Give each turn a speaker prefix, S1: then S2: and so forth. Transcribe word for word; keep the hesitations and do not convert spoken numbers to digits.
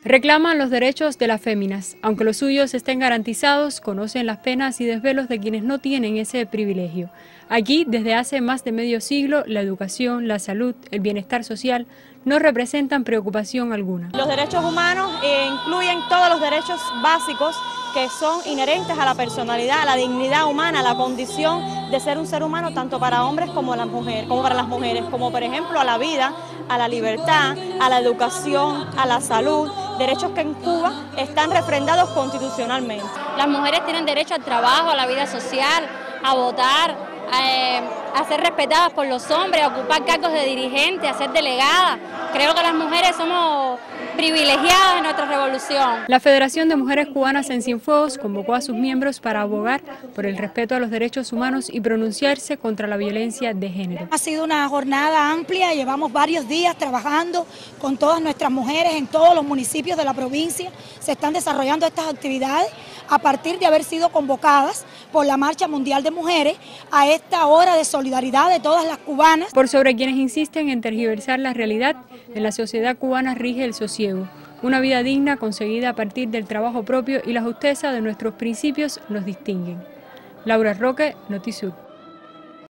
S1: Reclaman los derechos de las féminas. Aunque los suyos estén garantizados, conocen las penas y desvelos de quienes no tienen ese privilegio. Aquí, desde hace más de medio siglo, la educación, la salud, el bienestar social no representan preocupación alguna.
S2: Los derechos humanos eh, incluyen todos los derechos básicos que son inherentes a la personalidad, a la dignidad humana, a la condición de ser un ser humano tanto para hombres como, las mujeres, como para las mujeres, como por ejemplo a la vida, a la libertad, a la educación, a la salud, derechos que en Cuba están refrendados constitucionalmente.
S3: Las mujeres tienen derecho al trabajo, a la vida social, a votar, a, eh, a ser respetadas por los hombres, a ocupar cargos de dirigente, a ser delegadas. Creo que las mujeres somos privilegiadas en nuestra revolución.
S1: La Federación de Mujeres Cubanas en Cienfuegos convocó a sus miembros para abogar por el respeto a los derechos humanos y pronunciarse contra la violencia de género.
S4: Ha sido una jornada amplia, llevamos varios días trabajando con todas nuestras mujeres en todos los municipios de la provincia. Se están desarrollando estas actividades a partir de haber sido convocadas por la Marcha Mundial de Mujeres a esta hora de solidaridad de todas las cubanas.
S1: Por sobre quienes insisten en tergiversar la realidad, en la sociedad cubana rige el sosiego. Una vida digna conseguida a partir del trabajo propio y la justeza de nuestros principios nos distinguen. Laura Roque, Notisur.